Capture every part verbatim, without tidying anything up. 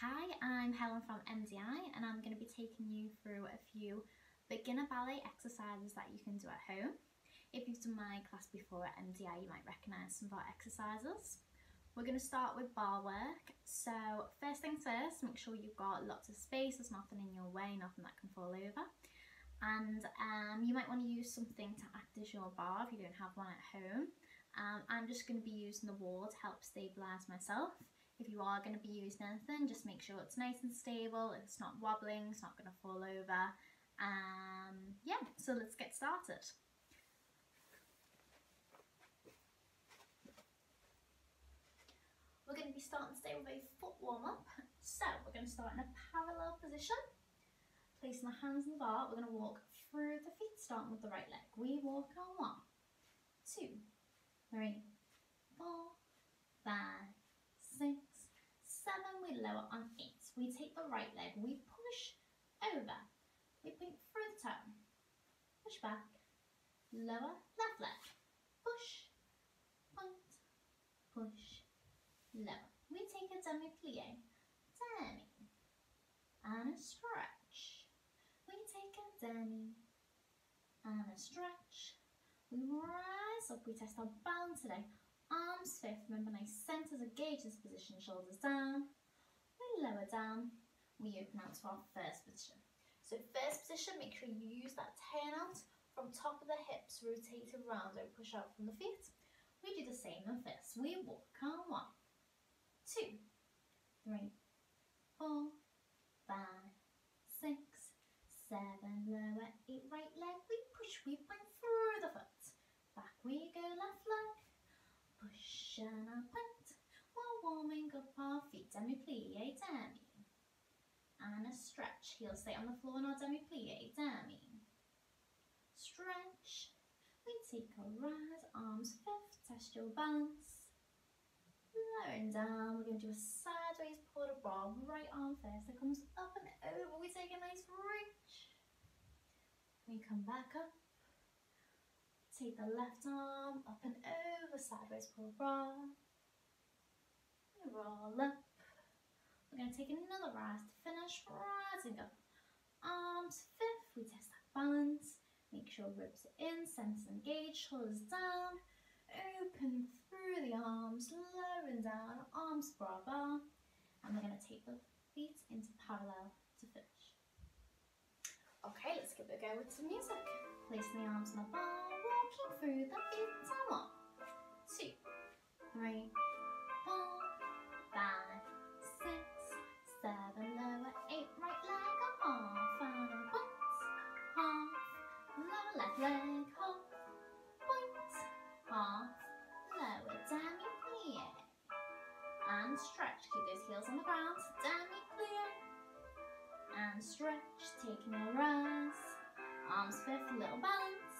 Hi, I'm Helen from M D I and I'm going to be taking you through a few beginner ballet exercises that you can do at home. If you've done my class before at M D I, you might recognise some of our exercises. We're going to start with bar work. So first things first, make sure you've got lots of space, there's nothing in your way, nothing that can fall over. And um, you might want to use something to act as your bar if you don't have one at home. Um, I'm just going to be using the wall to help stabilise myself. If you are going to be using anything, just make sure it's nice and stable, it's not wobbling, it's not going to fall over. Um, yeah, so let's get started. We're going to be starting today with a foot warm-up. So we're going to start in a parallel position. Placing the hands on the bar, we're going to walk through the feet, starting with the right leg. We walk on one, two, three, four, five, six, seven. We lower on eight. We take the right leg, we push over, we point through the toe, push back, lower, left leg, push, point, push, lower. We take a demi-plie, demi, and a stretch. We take a demi and a stretch. We rise up, we test our balance today. Arms fifth, remember nice centres, engage this position, shoulders down. We lower down, we open out to our first position. So first position, make sure you use that turn out from top of the hips, rotate around, don't push out from the feet. We do the same in first. We walk on one, two, three, four, five, six, seven, lower, eight, right leg, we push, we point through the foot. Back we go, left leg, push and a point, while warming up our feet, demi-plie, demi, and a stretch, heels stay on the floor in our demi-plie, demi, stretch, we take a rise, arms fifth, test your balance, lowering down, we're going to do a sideways port de bras, right arm first, it comes up and over, we take a nice reach, we come back up, take the left arm up and over, sideways port de bras, we roll up, we're going to take another rise to finish, rising up, arms fifth, we test that balance, make sure ribs are in, centers engaged, shoulders down, open through the arms, lowering down, arms bra bar, and we're going to take the feet into parallel to finish. Okay, let's give it a go with some music. Placing the arms on the bar, walking through the feet, and one, two, three, four, five, six, seven, lower, eight, right leg, a half, and a point, half, lower left leg, half, point, half, lower, demi-plie, and stretch, keep those heels on the ground, demi-plie, and stretch, taking a rise, arms fifth, little balance,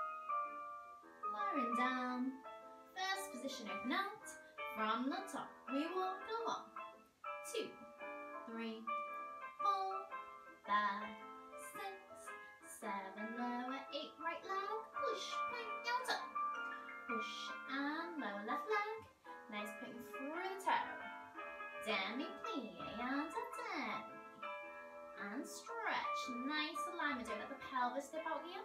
lowering down, first position, open out, from the top, we walk on one, two, three, four, five, six, seven, lower, eight, right leg, push, point, out up, push, and lower left leg, nice point through the toe, demi-plie, and a demi, and stretch, nice alignment, don't let the pelvis dip out here.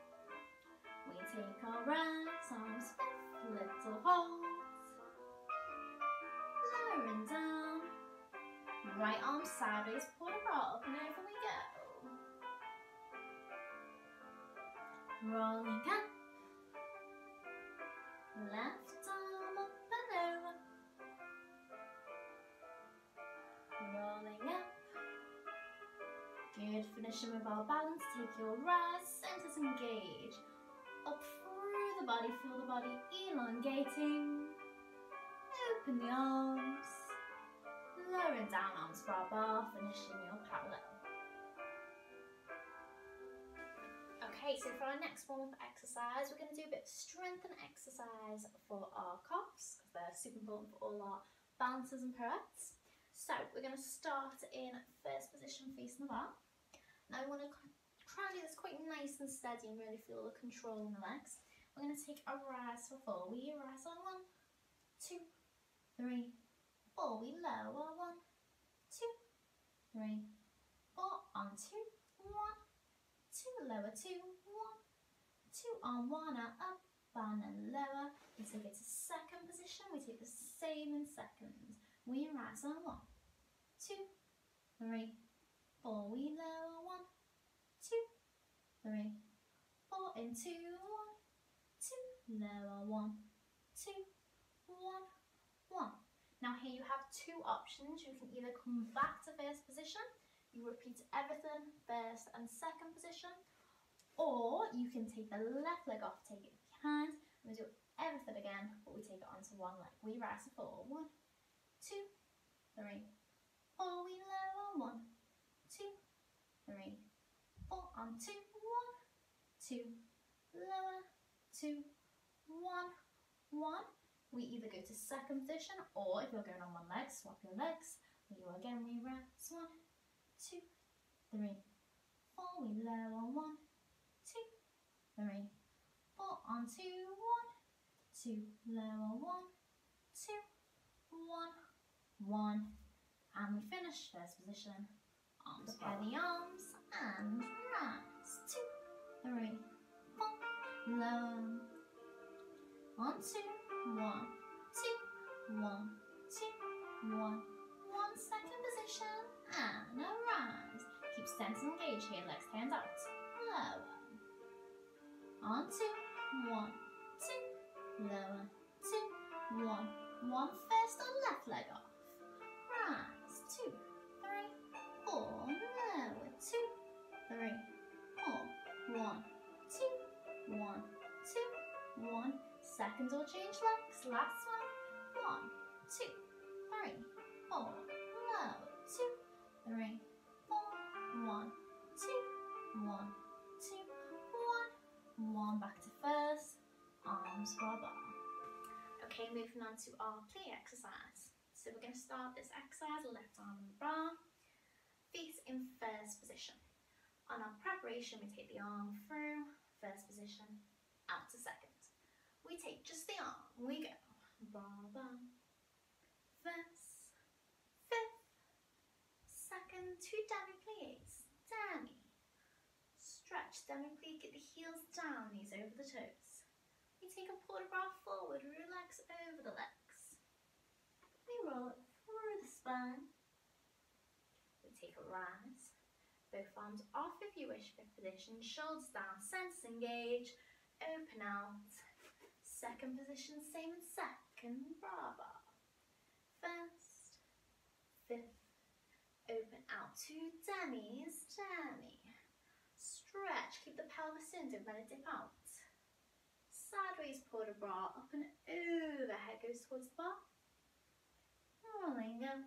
We take our rise, arms fifth, little holds, lowering down, right arm sideways, port de bras, up and over we go. Rolling up, left arm up and over, rolling up. Good, finishing with our balance, take your rise, centers engage, up through the body, feel the body elongating, open the arms, lowering down, arms bra bar, finishing your parallel. Okay, so for our next warm-up exercise, we're going to do a bit of strength and exercise for our calves, because they're super important for all our balances and pirouettes. So we're going to start in first position facing the bar. Now we want to try and do this quite nice and steady and really feel the control in the legs. We're going to take a rise for four. We rise on one, two, three, four. We lower one, two, three, four, on two, one, two, lower two, one, two, on one, up, and then lower. We take it to second position, we take the same in second. We rise on one, two, three, four, we lower one, two, three, four, into one, two, lower one, two, one, one. Now here you have two options. You can either come back to first position, you repeat everything first and second position, or you can take the left leg off, take it with your hand, and we do everything again, but we take it onto one leg. We rise to four, one, two, three, four, we lower, one, two, three, four, on two, one, two, lower, two, one, one. We either go to second position, or if you're going on one leg, swap your legs. We go again, we rise, one, two, three, four, we lower, one, two, three, four, on two, one, two, lower, one, two, one, one, and we finish first position. Arms, pair the arms, and rise, two, three, four, lower, on two, one, two, one, two, one, one, second position, and a rise. Keep stance engaged here, legs hands out, lower, on two, one, two, lower, two, one, one, first or left leg off, rise, two, three, four, lower, two, three, four, one, two, one, two, one, second or change legs, last one, one, two, three, four, lower, two, three, four, one, two, one, two, one, one, back to first, arms bar bar. Okay, moving on to our plie exercise. So we're going to start this exercise, left arm on the bar, feet in first position. On our preparation, we take the arm through first position, out to second. We take just the arm, we go, bar bar, first, fifth, second, two demi plies, demi, stretch, demi plie, get the heels down, knees over the toes. We take a port de bras forward, relax over the legs. We roll it through the spine. We take a rise, both arms off if you wish, fifth position, shoulders down, centers engage, open out. Second position, same in second, bra bar. First, fifth, open out, two demis, demi. Stretch, keep the pelvis in, don't let it dip out. Sideways port de bras, up and over, head goes towards the bar. Rolling up.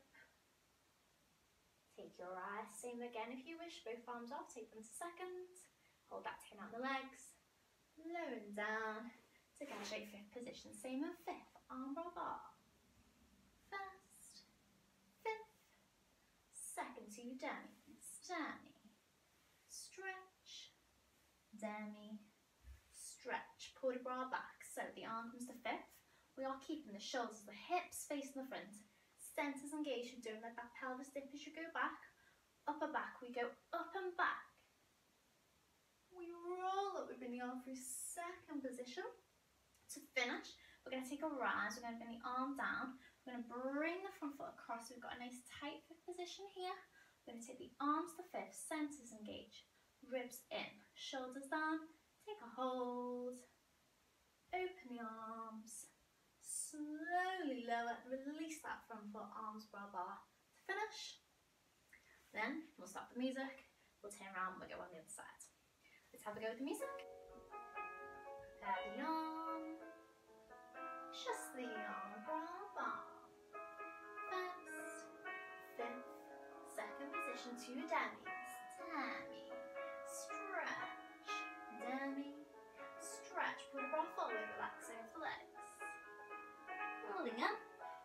Take your eyes, same again if you wish, both arms off, take them to second. Hold that ten out the legs, lower and down. Degage fifth position, same in fifth, arm bar bar. First, fifth, second, two demis, demi, stretch, demi, stretch, port de bras back. So the arm comes to fifth. We are keeping the shoulders, the hips facing the front, centers engaged. Don't let that pelvis dip as you go back. Upper back, we go up and back. We roll up, we bring the arm through second position. To finish, we're going to take a rise, we're going to bring the arm down, we're going to bring the front foot across, we've got a nice tight fifth position here. We're going to take the arms to fifth, centers engage, ribs in, shoulders down, take a hold, open the arms, slowly lower, release that front foot, arms bar bar to finish. Then we'll stop the music, we'll turn around, we'll go on the other side. Let's have a go with the music. Prepare the arm, just the arm, bra bar. First, fifth, second position, two demis, demi, stretch, demi, stretch, put a bra forward, relax over the legs. Rolling up.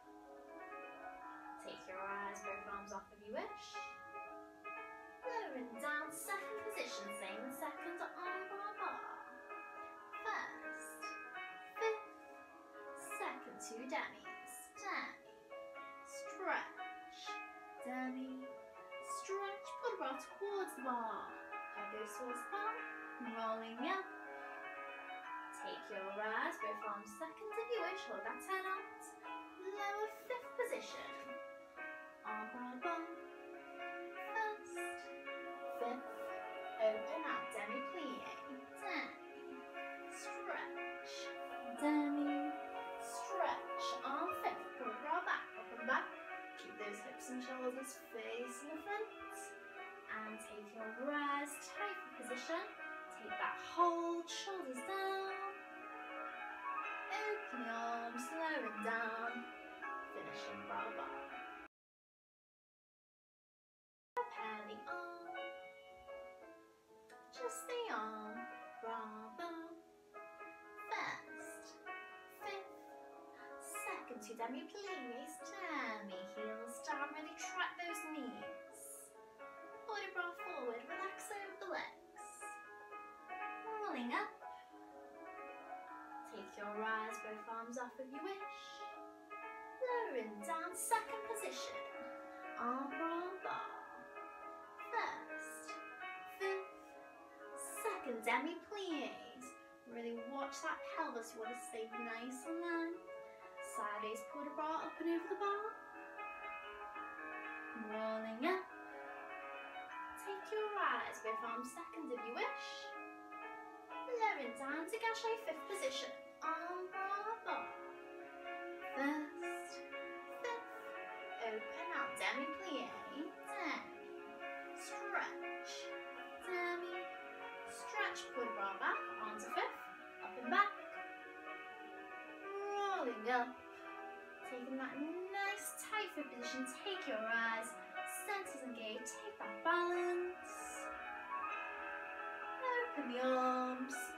Take your eyes, both arms off if you wish. Lowering down, second position, same in second, arm bar bar. First, fifth, second, two demis, demi, stretch, demi, stretch, put a bra towards the bar, head goes towards the bar, rolling up, take your rise, both arms seconds if you wish, hold that ten out, lower fifth position, arm bra bum, first, fifth, open out, demi plie, demi, stretch, demi, stretch, arm fifth, pull the bra back, up and back, keep those hips and shoulders facing the front, and take your rise, tight position, take that hold, shoulders down, open the arms, lowering down, finishing bra bar. Prepare the arm, just the arm, bra bar, first, fifth, second two demi plies, demi, heels down, ready, track those knees, body bra forward, relax over the legs, rolling up, take your rise, both arms up if you wish, lowering down, second position, arm bra bar, first, fifth, second demi plies, really watch that pelvis, you want to stay nice and long, sideways, pull the bra up and over the bar, rolling up, take your rise, both arms seconds if you wish, lowering down to gauche fifth position, arm bra bar, first, fifth, open out, demi plie, demi, stretch, demi, stretch, pull the bra back, onto fifth, up and back, rolling up, taking that nice tight foot position, take your rise, centers engaged, take that balance, open the arms,